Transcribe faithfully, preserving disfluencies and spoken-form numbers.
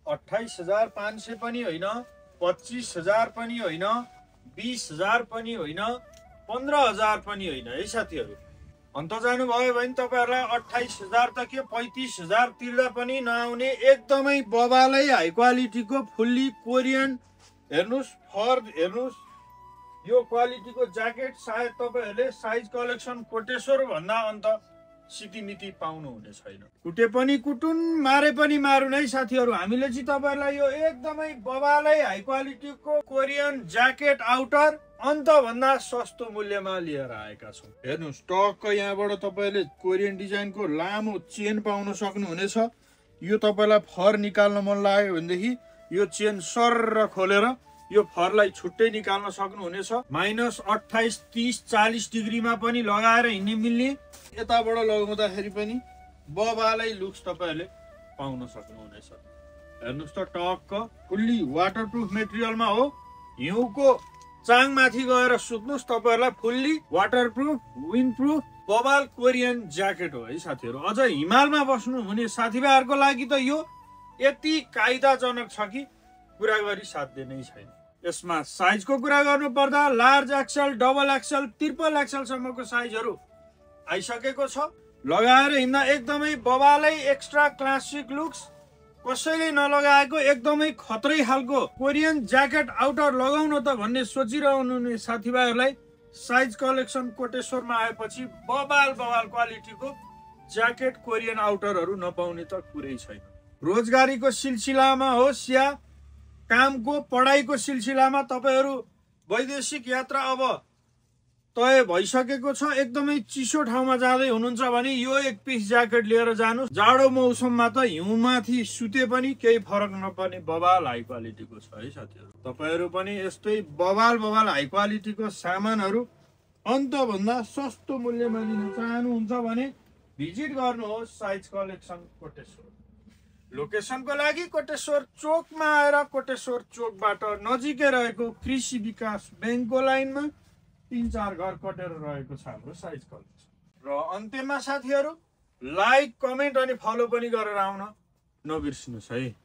अट्ठाइस हजार पाँच सय पनि होइन, पच्चिस हजार पनि होइन, बिस हजार पनि होइन, पन्ध्र हजार पनि होइन है साथीहरू। अन्त जानुभयो भने तपाईँहरूलाई अट्ठाइस हजार त के पैँतिस हजार तिर्दा पनि नआउने एकदमै बबालै हाई क्वालिटीको फुल्ली कोरियन हेर्नुहोस्, फर हेर्नुहोस्, यो क्वालिटीको ज्याकेट सायद तपाईँहरूले साइज कलेक्सन कोटेश्वर भन्दा अन्त सिटीमिति पाउनुहुने छैन। कुटे पनि कुटुन, मारे पनि मारुन है साथीहरू। हामीले चाहिँ तपाईँहरूलाई यो एकदमै बबालै हाई क्वालिटीको कोरियन ज्याकेट आउटर अन्तभन्दा सस्तो मूल्यमा लिएर आएका छौँ। हेर्नुहोस्, टक्क यहाँबाट तपाईँले कोरियन डिजाइनको लामो चेन पाउन सक्नुहुनेछ। यो तपाईँलाई फर निकाल्न मन लाग्यो भनेदेखि यो चेन सर्र खोलेर यो फरलाई छुट्टै निकाल्न सक्नुहुनेछ। माइनस अट्ठाइस तीस चालिस डिग्रीमा पनि लगाएर हिँड्ने मिल्ने, यताबाट लगाउँदाखेरि पनि बबालै लुक्स तपाईँहरूले पाउन सक्नुहुनेछ। हेर्नुहोस् त, टक्क फुल्ली वाटरप्रुफ मेटेरियलमा हो। हिउँको चाङमाथि गएर सुत्नुहोस्, तपाईँहरूलाई फुल्ली वाटरप्रुफ विन्डप्रुफ बबाल कोरियन ज्याकेट हो है साथीहरू। अझ हिमालमा बस्नुहुने साथीभाइहरूको लागि त यो यति कायदाजनक छ कि कुरा गरी साध्य नै छैन। यसमा साइजको कुरा गर्नु पर्दा large XL, double XL, triple एक्सलसम्मको साइजहरू आइसकेको छ। लगाएर हिँड्दा एकदमै बबालै एक्स्ट्रा क्लासिक लुक्स, कसैले नलगाएको एकदमै खतरै खालको कोरियन ज्याकेट आउटर लगाउन त भन्ने सोचिरहनु साथीभाइहरूलाई साइज कलेक्सन कोटेश्वरमा आएपछि बबाल बबाल क्वालिटीको ज्याकेट कोरियन आउटरहरू नपाउने त कुरै छैन। रोजगारीको सिलसिलामा होस् या कामको पढाइको सिलसिलामा तपाईँहरू वैदेशिक यात्रा अब तय भइसकेको छ, एकदमै चिसो ठाउँमा जाँदै हुनुहुन्छ भने यो एक पिस ज्याकेट लिएर जानुहोस्। जाडो मौसममा त हिउँमाथि सुते पनि केही फरक नपर्ने बबाल हाई क्वालिटीको छ है साथीहरू। तपाईँहरू पनि यस्तै बबाल बबाल हाई क्वालिटीको सामानहरू अन्तभन्दा सस्तो मूल्यमा लिन चाहनुहुन्छ भने भिजिट गर्नुहोस् साइज कलेक्सन कोटेश्वर। लोकेसनको लागि कोटेश्वर चोकमा आएर कोटेश्वर चोकबाट नजिकै रहेको कृषि विकास ब्याङ्कको लाइनमा तीन चार घर कटेर रहेको छ हाम्रो साइज कलेक्सन। र अन्त्यमा साथीहरू लाइक, कमेन्ट अनि फलो पनि गरेर आउन नबिर्सिनुहोस् है।